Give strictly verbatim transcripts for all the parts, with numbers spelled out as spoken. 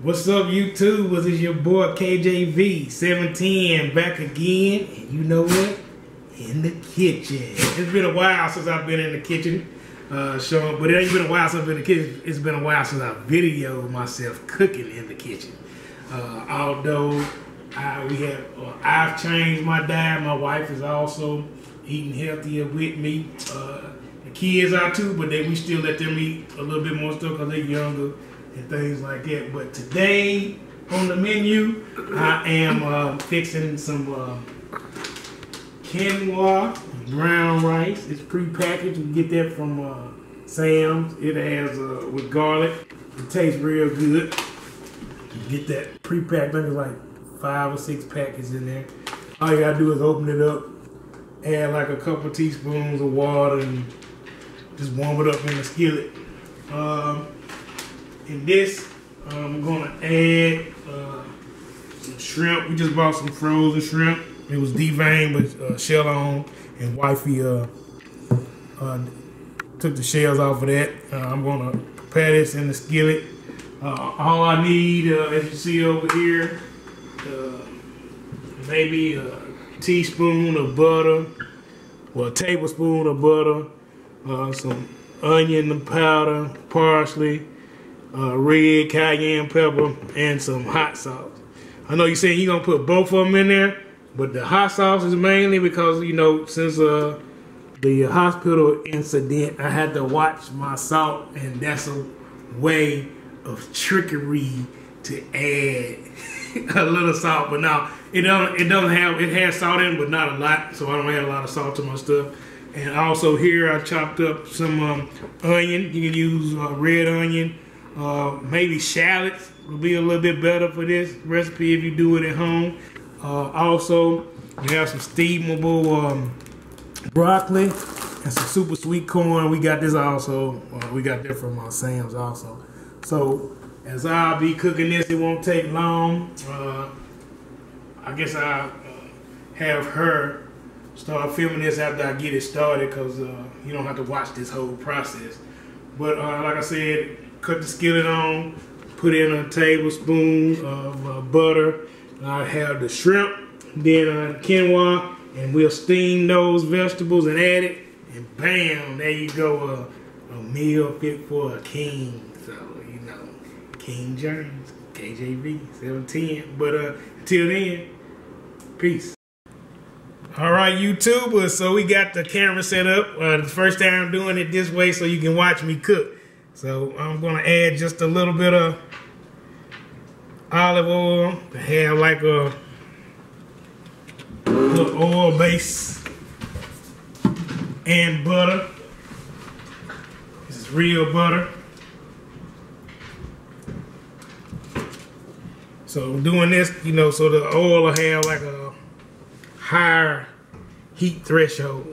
What's up, YouTube? This is your boy K J V seven ten back again, and you know what? In the kitchen. It's been a while since I've been in the kitchen, uh, showing, but it ain't been a while since I've been in the kitchen. It's been a while since I videoed myself cooking in the kitchen. Uh, although I, we have, uh, I've changed my diet. My wife is also eating healthier with me. Uh, the kids are too, but they we still let them eat a little bit more stuff because they're younger and things like that. But today on the menu, I am uh, fixing some uh, quinoa brown rice. It's pre-packaged. You get that from uh, Sam's. It has uh, with garlic. It tastes real good. You get that pre-packed. There's like five or six packets in there. All you gotta do is open it up, add like a couple teaspoons of water, and just warm it up in the skillet. Um, in this, I'm gonna add uh, some shrimp. We just bought some frozen shrimp. It was deveined but uh, shell on, and wifey uh, uh, took the shells off of that. Uh, I'm gonna prepare this in the skillet. Uh, all I need, uh, as you see over here, uh, maybe a teaspoon of butter, or a tablespoon of butter, uh, some onion powder, parsley, uh, red cayenne pepper, and some hot sauce. I know you're saying you're gonna put both of them in there, but the hot sauce is mainly because, you know, since uh, the hospital incident, I had to watch my salt, and that's a way of trickery to add a little salt. But now it don't it doesn't have it has salt in it, but not a lot, so I don't add a lot of salt to my stuff. And also here I chopped up some um, onion. You can use uh, red onion, uh, maybe shallots will be a little bit better for this recipe if you do it at home. Uh, also, we have some steamable um, broccoli and some super sweet corn. We got this also. Uh, we got that from uh, Sam's also. So as I'll be cooking this, it won't take long. Uh, I guess I'll uh, have her start filming this after I get it started, because uh, you don't have to watch this whole process. But uh, like I said, cut the skillet on, put in a tablespoon of uh, butter. I have the shrimp, then uh, quinoa, and we'll steam those vegetables and add it, and bam, there you go, uh, a meal fit for a king. So, you know, King James, K J V seven ten. But uh, until then, peace. All right, YouTubers, so we got the camera set up. Uh, the first time I'm doing it this way so you can watch me cook. So I'm gonna add just a little bit of olive oil to have like a little oil base, and butter. This is real butter. So doing this, you know, so the oil will have like a higher heat threshold.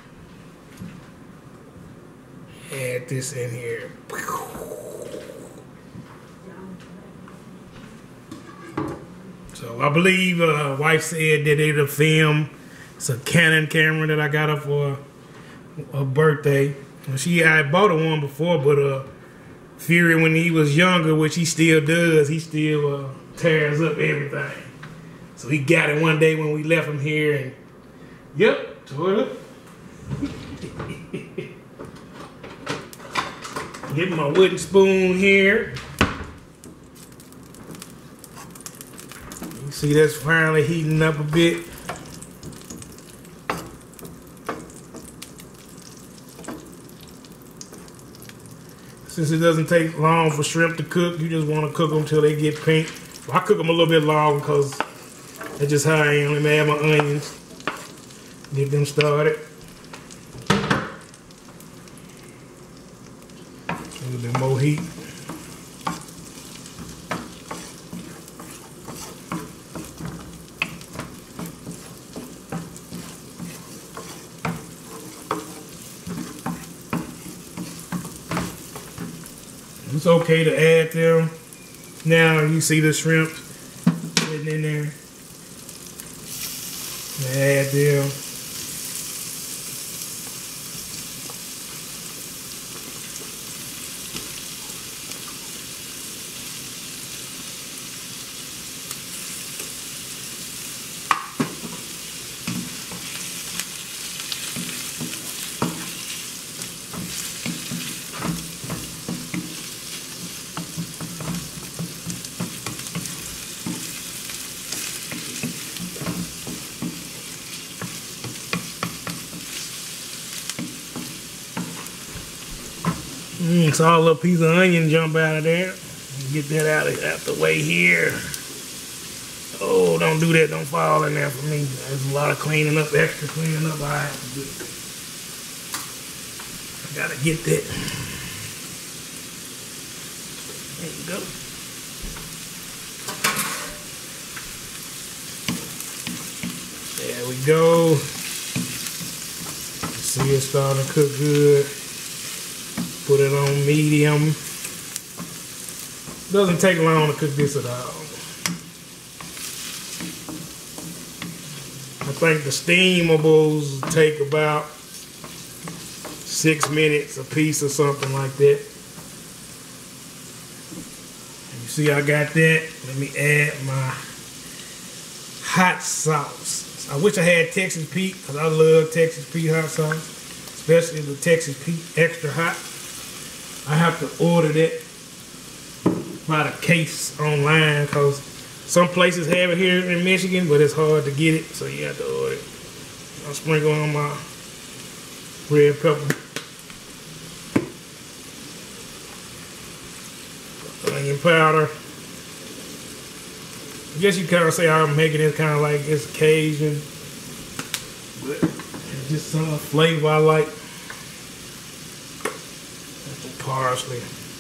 Add this in here. So I believe uh, wife said that it'll film. It's a Canon camera that I got her for a birthday. She had bought her one before, but uh, Fury, when he was younger, which he still does, he still uh, tears up everything. So he got it one day when we left him here, and yep, tore it up. Get my wooden spoon here. You see that's finally heating up a bit. Since it doesn't take long for shrimp to cook, you just want to cook them until they get pink. Well, I cook them a little bit long because that's just how I am. Let me add my onions, get them started. A little bit more heat. It's okay to add them. Now you see the shrimp sitting in there. Add them. Mm, saw a little piece of onion jump out of there. Get that out of out the way here. Oh, don't do that. Don't fall in there for me. There's a lot of cleaning up, extra cleaning up I have to do. I gotta get that. There you go. There we go. See it starting to cook good. Put it on medium. Doesn't take long to cook this at all. I think the steamables take about six minutes a piece or something like that. You see I got that. Let me add my hot sauce. I wish I had Texas Pete, because I love Texas Pete hot sauce, especially the Texas Pete extra hot. I have to order that by the case online, because some places have it here in Michigan, but it's hard to get it, so you have to order it. I'll sprinkle on my red pepper, onion powder. I guess you kind of say I'm making it kind of like it's Cajun, but it's just some flavor I like. Some parsley.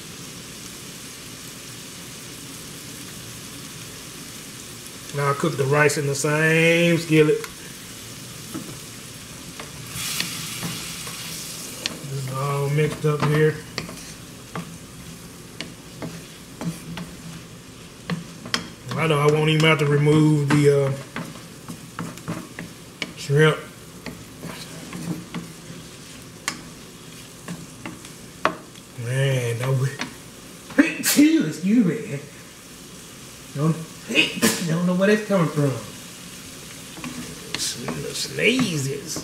Now I cook the rice in the same skillet. This is all mixed up here. I know I won't even have to remove the uh, shrimp. Man, don't excuse me. Don't, don't know where that's coming from. Sneezes.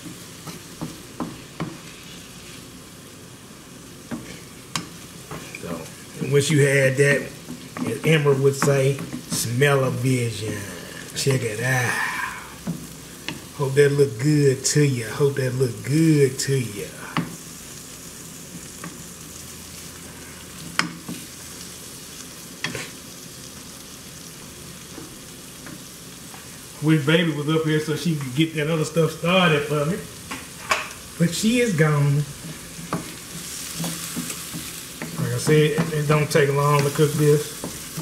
So, once you had that, as Emma would say, smell-o-vision. Check it out. Hope that look good to you. Hope that look good to you. Wish baby was up here so she could get that other stuff started for me. But she is gone. Like I said, it don't take long to cook this.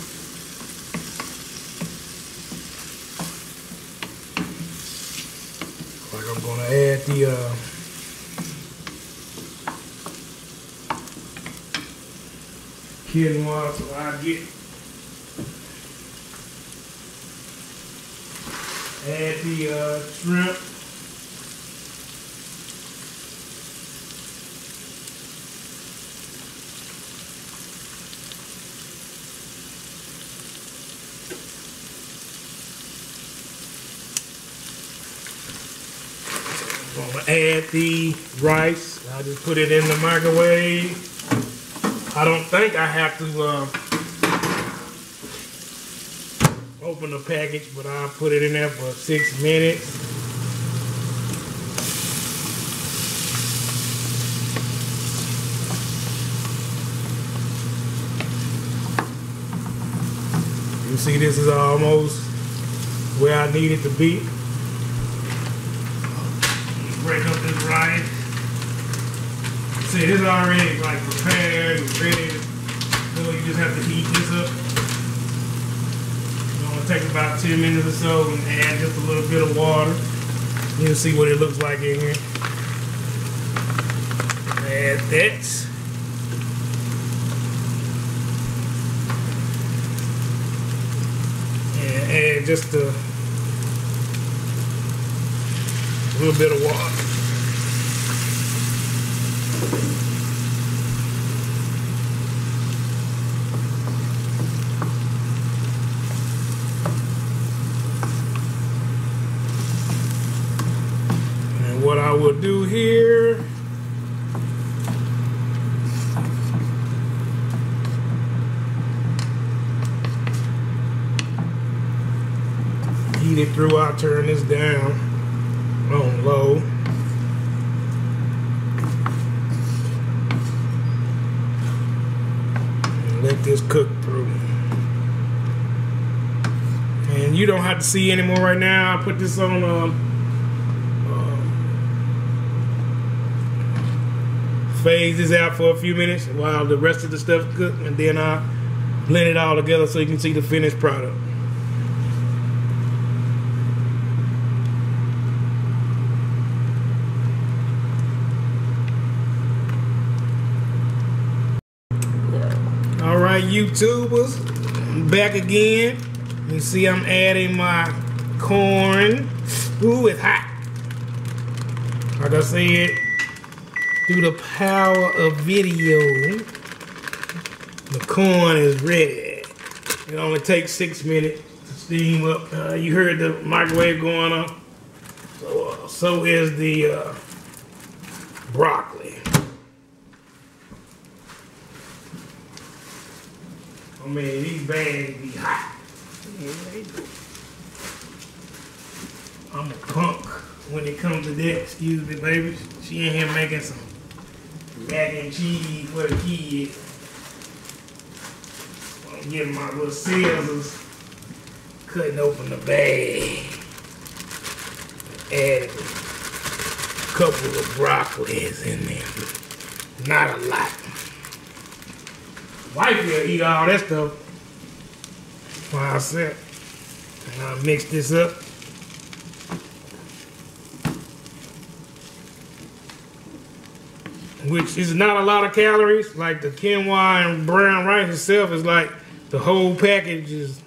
Like I'm gonna add the uh, quinoa so I get add the uh, shrimp. I'm gonna add the rice. I just put it in the microwave. I don't think I have to uh, open the package, but I'll put it in there for six minutes. You see, this is almost where I need it to be. Break up this rice. See, this is already like prepared and ready to go. You just have to heat this up. Take about ten minutes or so and add just a little bit of water. You'll see what it looks like in here. Add that. And add just a little bit of water. What I will do here, heat it through. I'll turn this down on low. just cooked through. And you don't have to see anymore right now. I put this on uh, uh, phase this out for a few minutes while the rest of the stuff cook, and then I blend it all together so you can see the finished product. Alright, YouTubers, I'm back again. You see I'm adding my corn. Ooh, it's hot. Like I said, through the power of video, the corn is ready. It only takes six minutes to steam up. Uh, you heard the microwave going on. So, uh, so is the uh, broccoli. I mean, these bags be hot. I'm a punk when it comes to that. Excuse me, baby. She in here making some mac and cheese for the kids. I'm getting my little scissors, cutting open the bag. Adding a couple of broccolis in there. Not a lot. Wife will eat all that stuff while I sit. And I'll mix this up. Which is not a lot of calories. Like the quinoa and brown rice itself is like the whole package is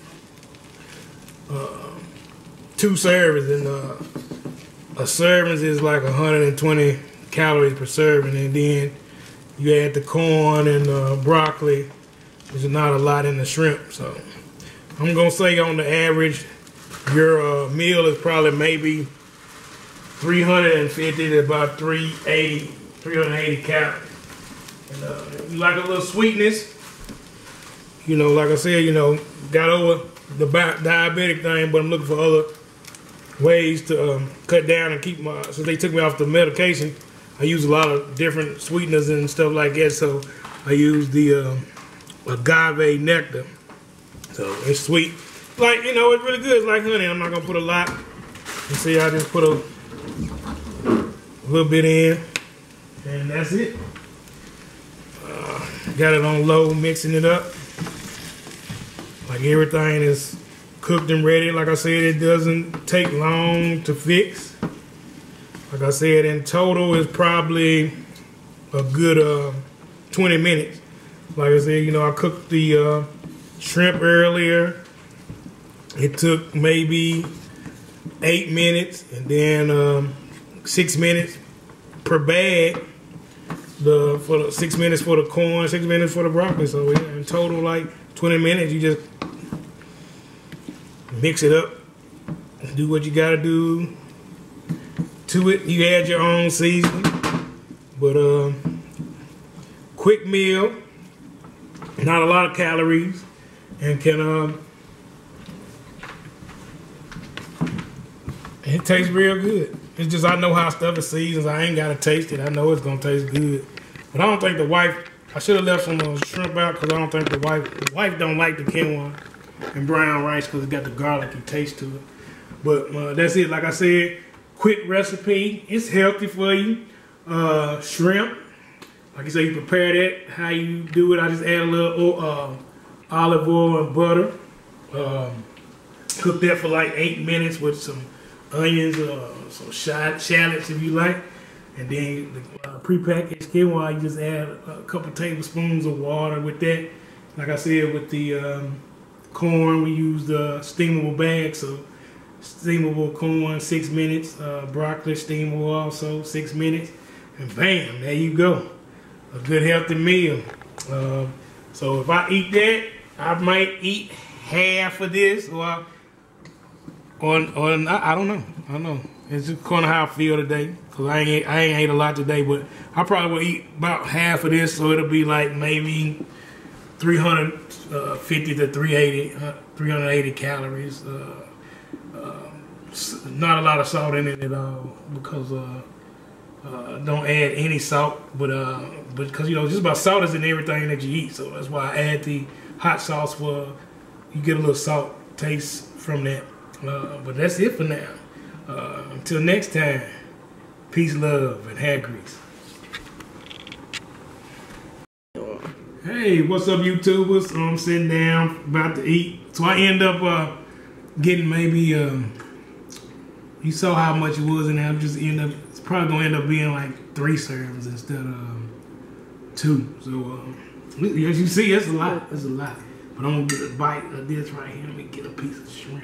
uh, two servings, and uh, a serving is like one hundred twenty calories per serving, and then you add the corn and uh, broccoli. There's not a lot in the shrimp, so I'm gonna say on the average, your uh, meal is probably maybe three hundred fifty to about three eighty, three hundred eighty calories. And uh, if you like a little sweetness, you know, like I said, you know, got over the diabetic thing, but I'm looking for other ways to um, cut down and keep my. Since they took me off the medication, I use a lot of different sweeteners and stuff like that, so I use the uh, agave nectar. So it's sweet. Like, you know, it's really good. It's like honey. I'm not going to put a lot. You see, I just put a, a little bit in, and that's it. Uh, got it on low, mixing it up. Like everything is cooked and ready. Like I said, it doesn't take long to fix. Like I said, in total, it's probably a good uh, twenty minutes. Like I said, you know, I cooked the uh, shrimp earlier. It took maybe eight minutes, and then um, six minutes per bag. The for the six minutes for the corn, six minutes for the broccoli. So yeah, in total, like twenty minutes. You just mix it up, do what you gotta do to it. You add your own seasoning, but uh, quick meal, not a lot of calories, and can uh, it tastes real good. It's just I know how stuff is seasoned. I ain't gotta taste it. I know it's gonna taste good, but I don't think the wife. I should have left some uh, shrimp out because I don't think the wife. The wife don't like the quinoa and brown rice because it got the garlicky taste to it. But uh, that's it. Like I said. Quick recipe. It's healthy for you. Uh, shrimp. Like you say, you prepare that. How you do it, I just add a little uh, olive oil and butter. Um, cook that for like eight minutes with some onions, uh, some shallots if you like. And then the uh, prepackaged quinoa, you just add a couple tablespoons of water with that. Like I said, with the um, corn, we use the steamable bag. So steamable corn, six minutes. Uh, broccoli, steamable also, six minutes. And bam, there you go. A good healthy meal. Uh, so if I eat that, I might eat half of this, or, or, or I, I don't know. I don't know. It's just kind of how I feel today. Cause I ain't, I ain't ate a lot today, but I probably will eat about half of this, so it'll be like maybe three hundred fifty to three eighty, uh, three hundred eighty calories. Uh, uh, not a lot of salt in it at all, because uh, Uh, don't add any salt, but uh, but because you know just about salt is in everything that you eat, so that's why I add the hot sauce for you get a little salt taste from that. Uh, but that's it for now. Uh, until next time, peace, love, and hair grease. Hey, what's up, YouTubers? I'm sitting down, about to eat. So I end up uh, getting maybe, um, you saw how much it was in there. I'm just end up, it's probably gonna end up being like three servings instead of um, two. So um, as you see, it's a lot, it's a lot. But I'm gonna get a bite of this right here. Let me get a piece of shrimp.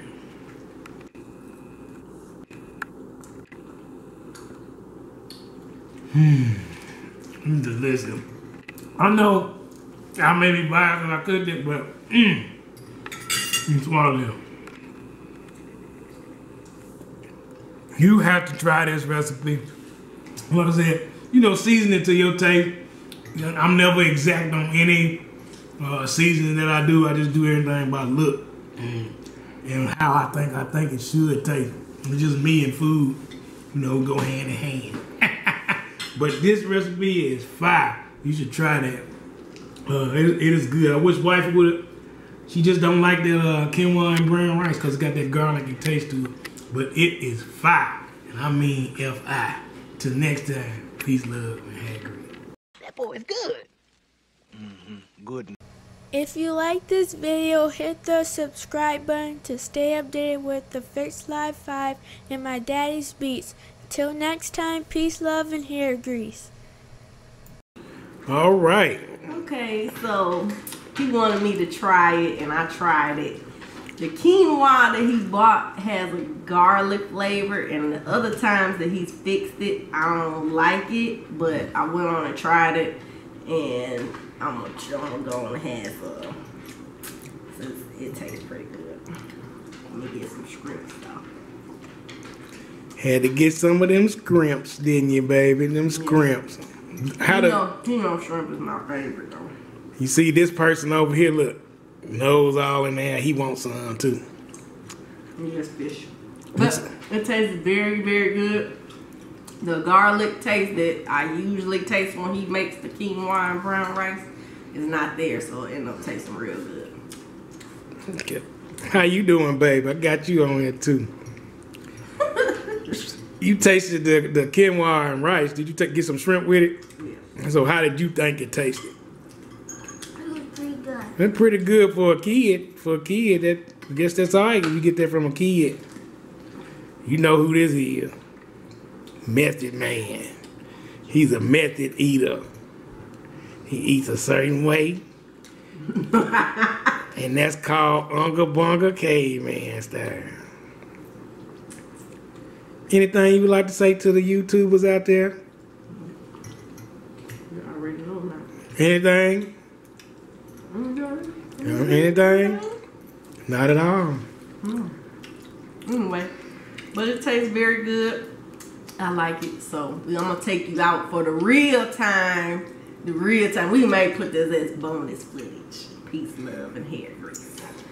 Hmm, it's delicious. I know I may be biased and I cooked it, but mmm, it's one of them. You have to try this recipe. Like I said, you know, season it to your taste. I'm never exact on any uh, seasoning that I do. I just do everything by look and, and how I think I think it should taste. It's just me and food, you know, go hand in hand. But this recipe is fire. You should try that. Uh, it, it is good. I wish wife would. She just don't like that uh, quinoa and brown rice because it's got that garlicky taste to it. But it is fire, and I mean F I. Till next time, peace, love, and hair grease. That boy is good. Mm-hmm. Good. If you like this video, hit the subscribe button to stay updated with the Fitz-Live five and my daddy's beats. Till next time, peace, love, and hair grease. All right. Okay, so he wanted me to try it, and I tried it. The quinoa that he bought has a garlic flavor, and the other times that he's fixed it, I don't like it, but I went on and tried it, and I'm gonna, I'm gonna go on and have some, since it tastes pretty good. Let me get some shrimps though. Had to get some of them scrimps, didn't you, baby? Them scrimps. How you to, know, you know shrimp is my favorite though. You see this person over here, look, nose all in there. He wants some too. Yes, fish. But it tastes very, very good. The garlic taste that I usually taste when he makes the quinoa and brown rice is not there, so it ends up tasting real good. Okay. How you doing, babe? I got you on here too. You tasted the, the quinoa and rice. Did you take, get some shrimp with it? Yeah. So how did you think it tasted? It was pretty good. It's pretty good for a kid. For a kid, that I guess that's all right if you get that from a kid. You know who this is. Method man. He's a method eater. He eats a certain way. And that's called Unga Bunga Caveman style. Anything you would like to say to the YouTubers out there? You already know now. Anything? Mm-hmm. No, anything? Not at all. Mm. Anyway, but it tastes very good. I like it. So I'm gonna take you out for the real time. The real time. We may put this as bonus footage. Peace, love, and hair grease.